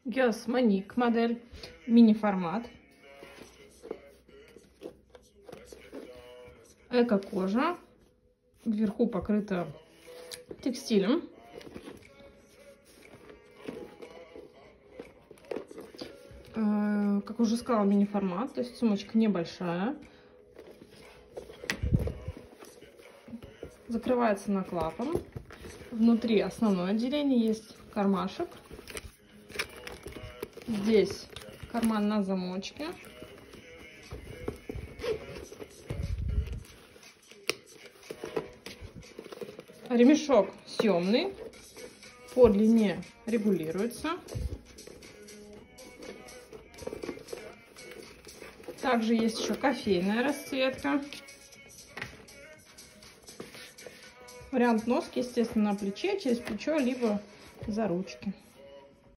Guess Monique модель, мини-формат. Эко-кожа. Вверху покрыта текстилем. Как уже сказала, мини-формат, то есть сумочка небольшая. Закрывается на клапан. Внутри основное отделение, есть кармашек. Здесь карман на замочке. Ремешок съемный, по длине регулируется. Также есть еще кофейная расцветка. Вариант носки, естественно, на плече, через плечо, либо за ручки.